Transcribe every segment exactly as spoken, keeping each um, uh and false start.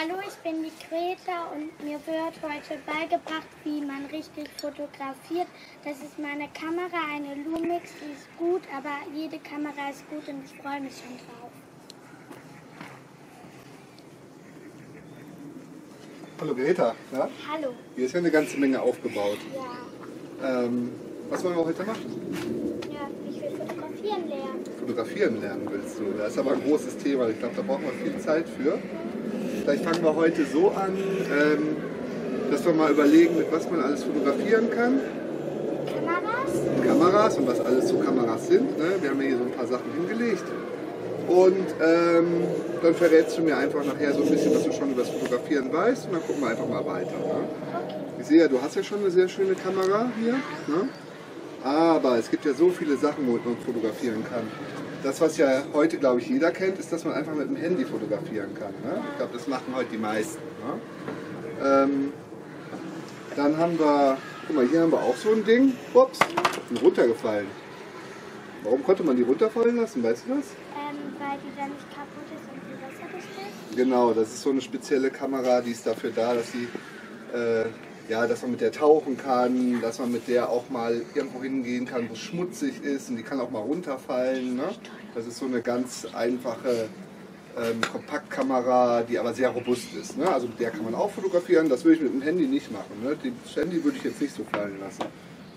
Hallo, ich bin die Greta und mir wird heute beigebracht, wie man richtig fotografiert. Das ist meine Kamera, eine Lumix, die ist gut, aber jede Kamera ist gut und ich freue mich schon drauf. Hallo Greta. Ja? Hallo. Hier ist ja eine ganze Menge aufgebaut. Ja. Ähm, was wollen wir heute machen? Ja, ich will fotografieren lernen. Fotografieren lernen willst du. Das ist aber ein großes Thema. Ich glaube, da brauchen wir viel Zeit für. Vielleicht fangen wir heute so an, ähm, dass wir mal überlegen, mit was man alles fotografieren kann. Kameras? Kameras und was alles so Kameras sind. Ne? Wir haben ja hier so ein paar Sachen hingelegt. Und ähm, dann verrätst du mir einfach nachher so ein bisschen, was du schon über das Fotografieren weißt. Und dann gucken wir einfach mal weiter. Ne? Ich sehe ja, du hast ja schon eine sehr schöne Kamera hier. Ne? Aber es gibt ja so viele Sachen, womit man fotografieren kann. Das, was ja heute, glaube ich, jeder kennt, ist, dass man einfach mit dem Handy fotografieren kann. Ne? Ich glaube, das machen heute die meisten. Ne? Ähm, dann haben wir, guck mal, hier haben wir auch so ein Ding. Ups, ist runtergefallen. Warum konnte man die runterfallen lassen, weißt du das? Ähm, weil die dann nicht kaputt ist und die wasserdicht ist. Genau, das ist so eine spezielle Kamera, die ist dafür da, dass sie, äh, ja, dass man mit der tauchen kann, dass man mit der auch mal irgendwo hingehen kann, wo es schmutzig ist, und die kann auch mal runterfallen. Ne? Das ist so eine ganz einfache ähm, Kompaktkamera, die aber sehr robust ist. Ne? Also mit der kann man auch fotografieren, das würde ich mit dem Handy nicht machen. Ne? Das Handy würde ich jetzt nicht so fallen lassen.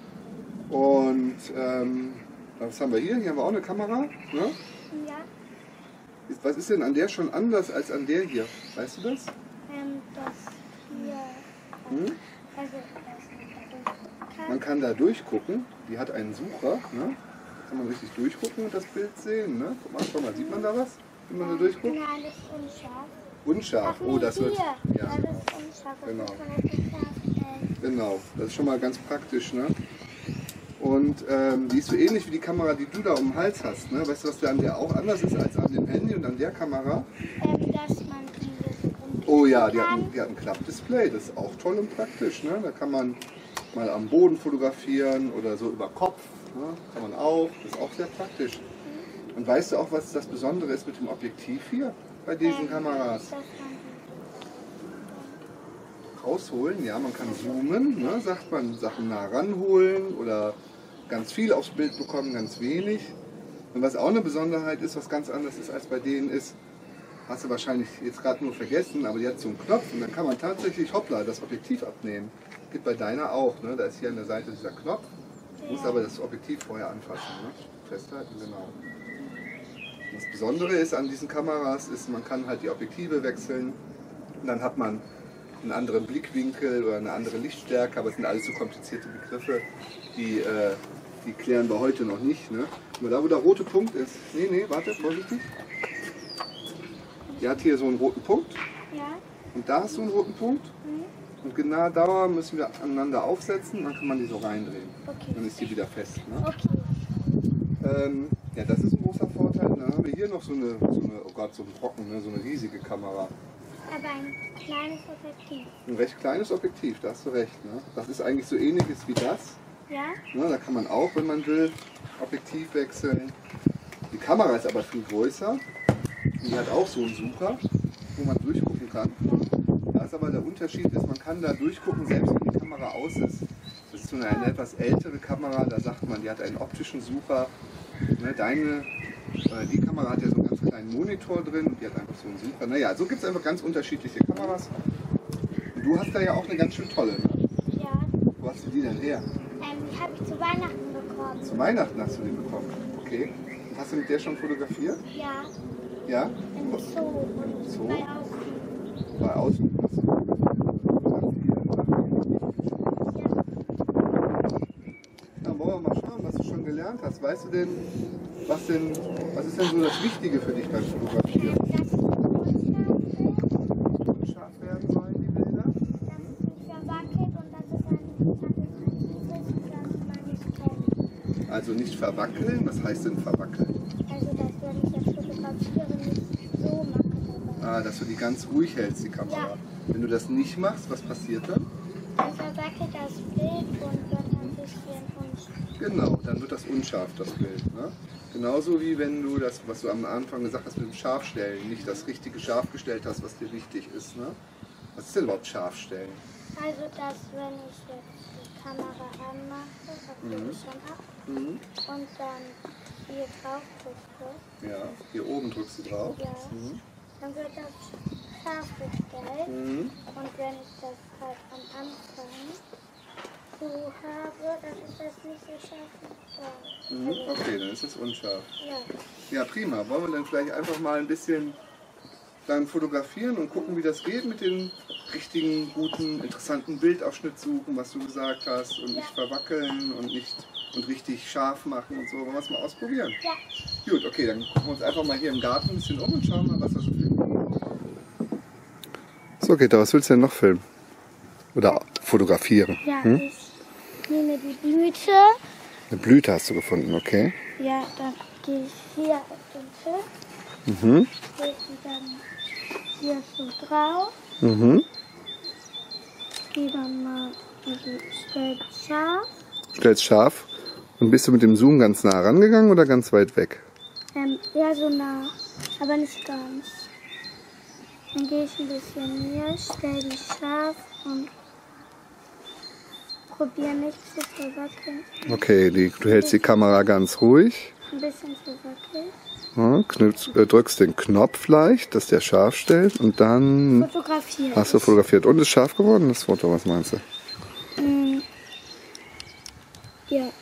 Und ähm, was haben wir hier? Hier haben wir auch eine Kamera. Ne? Ja. Was ist denn an der schon anders als an der hier? Weißt du das? Ähm, das hier. Hm? Also, das man Man kann da durchgucken. Die hat einen Sucher. Ne? Kann man richtig durchgucken und das Bild sehen. Ne? Guck mal, schau mal, sieht man da was, wenn man da durchguckt? Nein, das ist unscharf. Unscharf. Ach, nee, Oh, das wird. hier. Ja, Ja, das ist unscharf. Das Genau. muss man jetzt nicht darstellen. genau. Das ist schon mal ganz praktisch. Ne? Und ähm, die ist so ähnlich wie die Kamera, die du da um den Hals hast. Ne? Weißt du, was da an der auch anders ist als an dem Handy und an der Kamera? Ähm, dass man dieses Oh ja, die hat, ein, die hat ein Klappdisplay, das ist auch toll und praktisch. Ne? Da kann man mal am Boden fotografieren oder so über Kopf. Ne? Kann man auch, das ist auch sehr praktisch. Und weißt du auch, was das Besondere ist mit dem Objektiv hier bei diesen ähm, Kameras? dass man Rausholen, ja, man kann zoomen, ne? Sagt man, Sachen nah ranholen oder ganz viel aufs Bild bekommen, ganz wenig. Und was auch eine Besonderheit ist, was ganz anders ist als bei denen ist, hast du wahrscheinlich jetzt gerade nur vergessen, aber die hat so einen Knopf und dann kann man tatsächlich, hoppla, das Objektiv abnehmen. Gibt bei deiner auch, ne? Da ist hier an der Seite dieser Knopf. Du musst aber das Objektiv vorher anfassen, ne? Festhalten, genau. Das Besondere ist an diesen Kameras, ist, man kann halt die Objektive wechseln und dann hat man einen anderen Blickwinkel oder eine andere Lichtstärke, aber es sind alles so komplizierte Begriffe, die, äh, die klären wir heute noch nicht. Ne? Nur da, wo der rote Punkt ist, nee, nee, warte, vorsichtig. Die hat hier so einen roten Punkt ja. und da hast du einen roten Punkt Mhm. und genau da müssen wir aneinander aufsetzen, dann kann man die so reindrehen. Okay. Dann ist die wieder fest. Ne? Okay. Ähm, ja, das ist ein großer Vorteil. Dann haben wir hier noch so eine, so eine oh Gott, so ein Brocken, ne? So eine riesige Kamera. Aber ein kleines Objektiv. Ein recht kleines Objektiv, da hast du recht. Ne? Das ist eigentlich so ähnliches wie das. Ja? Ne? Da kann man auch, wenn man will, Objektiv wechseln. Die Kamera ist aber viel größer. Die hat auch so einen Sucher, wo man durchgucken kann. Da ist aber der Unterschied, ist, man kann da durchgucken, selbst wenn die Kamera aus ist. Das ist so eine, eine etwas ältere Kamera, da sagt man, die hat einen optischen Sucher. Ne? Deine, äh, die Kamera hat ja so einen ganz kleinen Monitor drin und die hat einfach so einen Sucher. Naja, so gibt es einfach ganz unterschiedliche Kameras. Und du hast da ja auch eine ganz schön tolle. Ne? Ja. Wo hast du die denn her? Ähm, die habe ich zu Weihnachten bekommen. Zu Weihnachten hast du die bekommen. Okay. Und hast du mit der schon fotografiert? Ja. Ja? Im Zoo und Zoo? bei Außen. Bei außen. Hast du- Na, wollen wir mal schauen, was du schon gelernt hast. Weißt du denn, was denn, was ist denn so das Wichtige für dich beim Fotografieren? Dass es unscharf wird, Unscharf werden sollen die Bilder? dass es nicht verwackelt und dass es ein Konzentrativ ist, dass man nicht kennt. Also nicht verwackeln. Was heißt denn verwackeln? Also, dass wenn ich jetzt fotografiere, nicht so mache. Ah, dass du die ganz ruhig hältst, die Kamera. Ja. Wenn du das nicht machst, was passiert dann? Dann verwackelt das Bild und wird ein bisschen unscharf. Genau, dann wird das unscharf, das Bild. Ne? Genauso wie wenn du das, was du am Anfang gesagt hast mit dem Scharfstellen, nicht das richtige Scharf gestellt hast, was dir wichtig ist. Ne? Was ist denn überhaupt Scharfstellen? Also, dass wenn ich jetzt die Kamera anmache, das mhm. ich schon ab, mhm. und dann hier drauf drücke. Ja, hier oben drückst du drauf. Ja, mhm. dann wird das scharf gestellt. Mhm. Und wenn ich das halt am Anfang so habe, dann ist das nicht so scharf. Mhm. Okay, dann ist es unscharf. Ja. Ja, prima. Wollen wir dann vielleicht einfach mal ein bisschen dann fotografieren und gucken, wie das geht mit den richtigen, guten, interessanten Bildausschnitt suchen, was du gesagt hast, und nicht verwackeln und nicht und richtig scharf machen und so. Wollen wir es mal ausprobieren? Ja. Gut, okay, dann gucken wir uns einfach mal hier im Garten ein bisschen um und schauen mal, was wir so filmen. So, Greta, was willst du denn noch filmen? Oder fotografieren? Ja, hm? ich nehme die Blüte. Eine Blüte hast du gefunden, okay. Ja, dann gehe ich hier auf den Tisch. Mhm. Gehe ich dann hier so drauf. Mhm. Gehe dann mal, also stellt scharf. Stellst scharf. Und bist du mit dem Zoom ganz nah rangegangen oder ganz weit weg? Ähm, ja, so nah, aber nicht ganz. Dann gehe ich ein bisschen näher, stelle die scharf und probiere nicht zu verwackeln. Okay, die, du hältst die Kamera ganz ruhig. Ein bisschen verwackelt. Ja, knüpfst, äh, drückst den Knopf leicht, dass der scharf stellt und dann Fotografiert. hast du fotografiert. Und ist scharf geworden, das Foto, was meinst du? Mm, ja.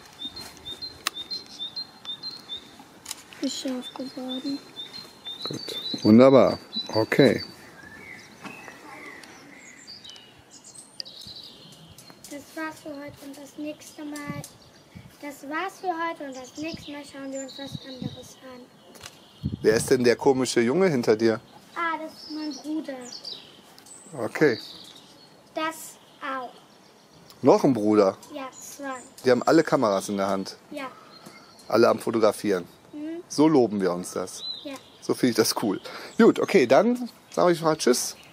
Ist scharf geworden. Gut, wunderbar. Okay. Das war's für heute und das nächste Mal. Das war's für heute und das nächste Mal schauen wir uns was anderes an. Wer ist denn der komische Junge hinter dir? Ah, das ist mein Bruder. Okay. Das auch. Noch ein Bruder? Ja, zwei. Die haben alle Kameras in der Hand. Ja. Alle am Fotografieren. Mhm. So loben wir uns das. Ja. So finde ich das cool. Gut, okay, dann sage ich mal Tschüss.